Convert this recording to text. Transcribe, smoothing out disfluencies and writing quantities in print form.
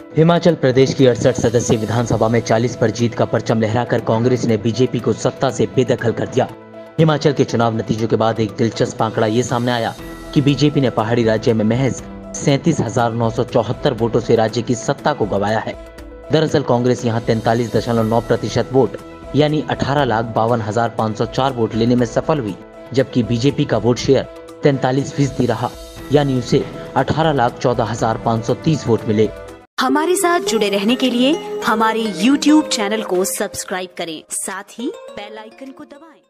हिमाचल प्रदेश की 68 सदस्यीय विधानसभा में 40 पर जीत का परचम लहराकर कांग्रेस ने बीजेपी को सत्ता से बेदखल कर दिया। हिमाचल के चुनाव नतीजों के बाद एक दिलचस्प आंकड़ा ये सामने आया कि बीजेपी ने पहाड़ी राज्य में महज 37,974 वोटों से राज्य की सत्ता को गंवाया है। दरअसल कांग्रेस यहां 43.9% वोट यानी 18,52,504 वोट लेने में सफल हुई, जबकि बीजेपी का वोट शेयर 43% रहा, यानी उसे 18,14,530 वोट मिले। हमारे साथ जुड़े रहने के लिए हमारे YouTube चैनल को सब्सक्राइब करें, साथ ही बेल आइकन को दबाएं।